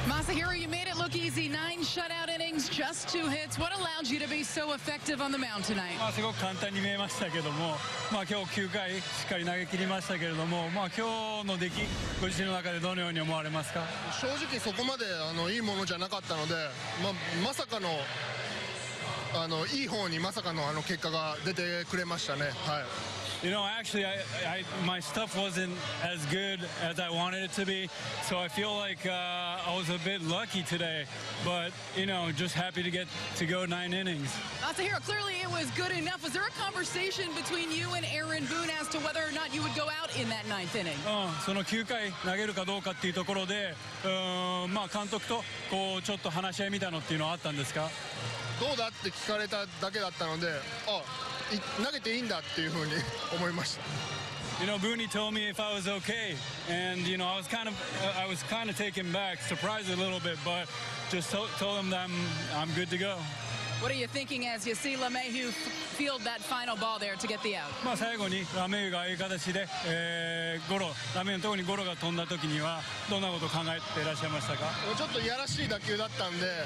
Masahiro, you made it look easy. 9 shutout innings, just 2 hits. What allowed you to be so effective on the mound tonight? すごく簡単に見えましたけども、今日9回しっかり投げ切りましたけれども、今日の出来、ご自身の中でどのように思われますか？ 正直そこまでいいものじゃなかったので、まさかのいい方にまさかの結果が出てくれましたね。はい。 You know, actually, my stuff wasn't as good as I wanted it to be, so I feel like I was a bit lucky today. But just happy to get to go 9 innings. Masahiro, clearly it was good enough. Was there a conversation between you and Aaron Boone as to whether or not you would go out in that 9th inning? その9回投げるかどうかっていうところで、監督とちょっと話し合いみたいのっていうのはあったんですか？ どうだって聞かれただけだったので、投げていいんだっていうふうに思いました。 Booney told me if I was okay, and I was kind of taken back, surprised a little bit, but just told him that I'm good to go. What are you thinking as you see LeMahieu field that final ball there to get the out? 最後にラメイユがああいう形で、ラメイユのところにゴロが飛んだ時にはどんなことを考えていらっしゃいましたか？ ちょっといやらしい打球だったんで、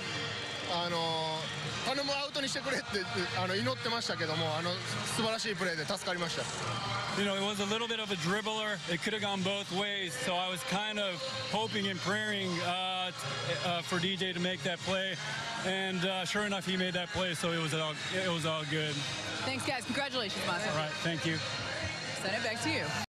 頼むアウトにしてくれって祈ってましたけども、素晴らしいプレーで助かりました。 It was a little bit of a dribbler. It could have gone both ways, so I was kind of hoping and praying for DJ to make that play, and sure enough, he made that play, so it was all good. Thanks, guys. Congratulations, Masahiro. All right, thank you. Send it back to you.